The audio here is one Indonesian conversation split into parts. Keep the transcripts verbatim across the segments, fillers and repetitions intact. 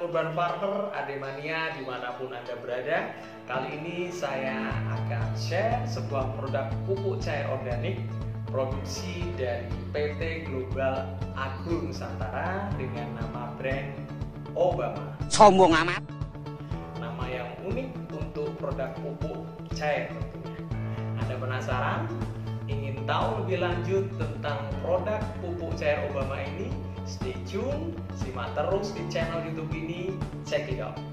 Urban Farmer, Ademania dimanapun Anda berada. Kali ini saya akan share sebuah produk pupuk cair organik produksi dari P T Global Agro Nusantara dengan nama brand Obama. Sombong amat. Nama yang unik untuk produk pupuk cair tentunya. Anda penasaran? Ingin tahu lebih lanjut tentang produk pupuk cair Obama ini? Stay tune, simak terus di channel YouTube ini. Check it out.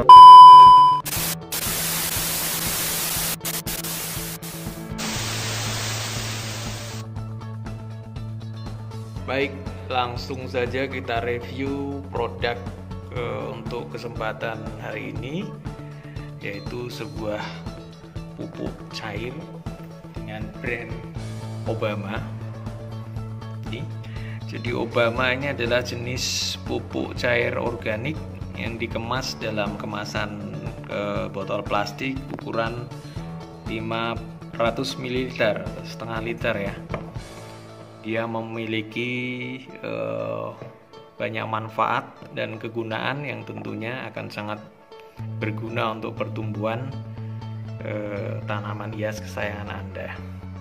Baik, langsung saja kita review produk uh, untuk kesempatan hari ini, yaitu sebuah pupuk cair dengan brand Obama. Ini. Jadi Obama ini adalah jenis pupuk cair organik yang dikemas dalam kemasan e, botol plastik ukuran lima ratus mililiter, setengah liter ya. Dia memiliki e, banyak manfaat dan kegunaan yang tentunya akan sangat berguna untuk pertumbuhan e, tanaman hias kesayangan Anda.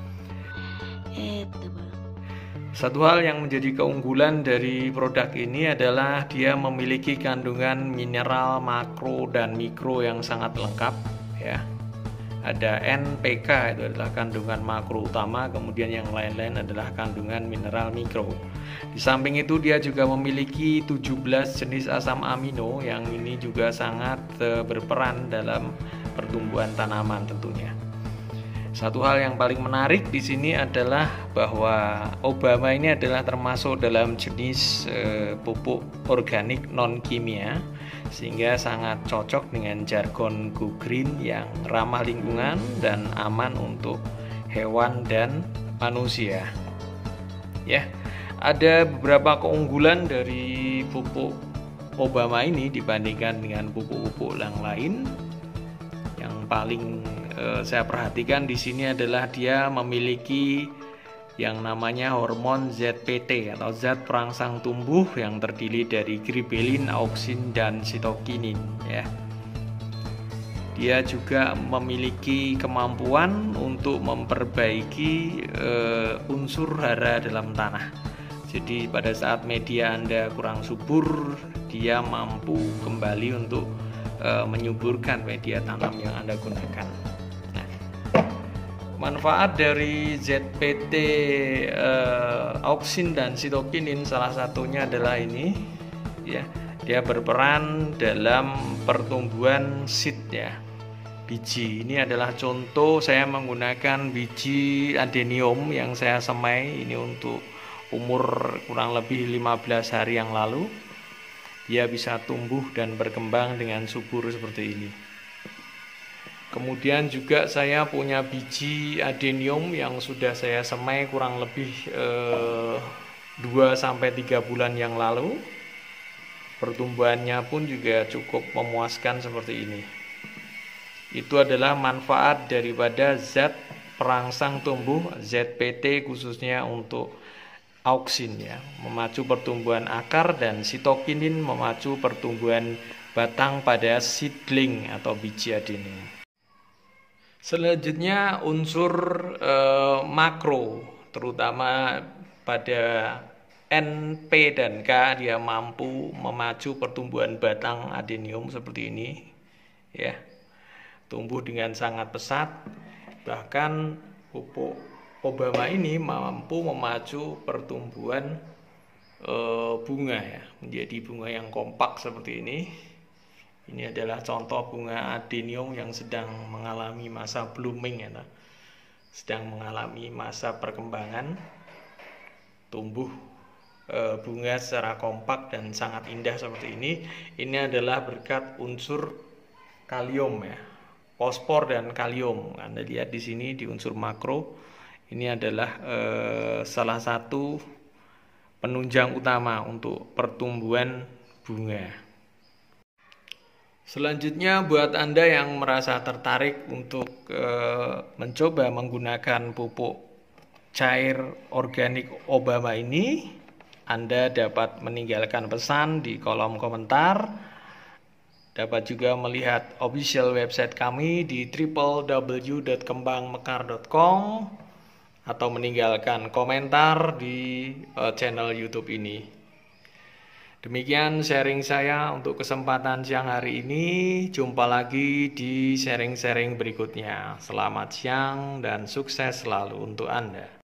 Satu hal yang menjadi keunggulan dari produk ini adalah dia memiliki kandungan mineral makro dan mikro yang sangat lengkap ya. Ada N P K, itu adalah kandungan makro utama, kemudian yang lain-lain adalah kandungan mineral mikro. Di samping itu dia juga memiliki tujuh belas jenis asam amino yang ini juga sangat berperan dalam pertumbuhan tanaman tentunya. Satu hal yang paling menarik di sini adalah bahwa Obama ini adalah termasuk dalam jenis e, pupuk organik non kimia, sehingga sangat cocok dengan jargon Go Green yang ramah lingkungan dan aman untuk hewan dan manusia. Ya, ada beberapa keunggulan dari pupuk Obama ini dibandingkan dengan pupuk-pupuk yang lain. Yang paling eh, saya perhatikan di sini adalah dia memiliki yang namanya hormon Z P T atau zat perangsang tumbuh yang terdiri dari gibberellin, auksin, dan sitokinin ya. Dia juga memiliki kemampuan untuk memperbaiki eh, unsur hara dalam tanah. Jadi pada saat media Anda kurang subur, dia mampu kembali untuk menyuburkan media tanam yang Anda gunakan. Nah, manfaat dari Z P T, eh, auksin dan sitokinin salah satunya adalah ini, ya, dia berperan dalam pertumbuhan seed ya, biji. Ini adalah contoh saya menggunakan biji adenium yang saya semai ini untuk umur kurang lebih lima belas hari yang lalu. Dia bisa tumbuh dan berkembang dengan subur seperti ini. Kemudian juga saya punya biji adenium yang sudah saya semai kurang lebih eh, dua sampai tiga bulan yang lalu. Pertumbuhannya pun juga cukup memuaskan seperti ini. Itu adalah manfaat daripada zat perangsang tumbuh Z P T khususnya untuk auksin ya, memacu pertumbuhan akar, dan sitokinin memacu pertumbuhan batang pada seedling atau biji adenium. Selanjutnya unsur eh, makro, terutama pada N, P, dan K, dia mampu memacu pertumbuhan batang adenium seperti ini ya, tumbuh dengan sangat pesat. Bahkan pupuk Obama ini mampu memacu pertumbuhan e, bunga ya, menjadi bunga yang kompak seperti ini. Ini adalah contoh bunga adenium yang sedang mengalami masa blooming ya, sedang mengalami masa perkembangan, tumbuh e, bunga secara kompak dan sangat indah seperti ini. Ini adalah berkat unsur kalium ya, fosfor dan kalium. Anda lihat di sini di unsur makro. Ini adalah eh, salah satu penunjang utama untuk pertumbuhan bunga. Selanjutnya buat Anda yang merasa tertarik untuk eh, mencoba menggunakan pupuk cair organik Obama ini, Anda dapat meninggalkan pesan di kolom komentar Dapat juga melihat official website kami di w w w dot kembang mekar dot com atau meninggalkan komentar di uh, channel YouTube ini. Demikian sharing saya untuk kesempatan siang hari ini. Jumpa lagi di sharing-sharing berikutnya. Selamat siang dan sukses selalu untuk Anda.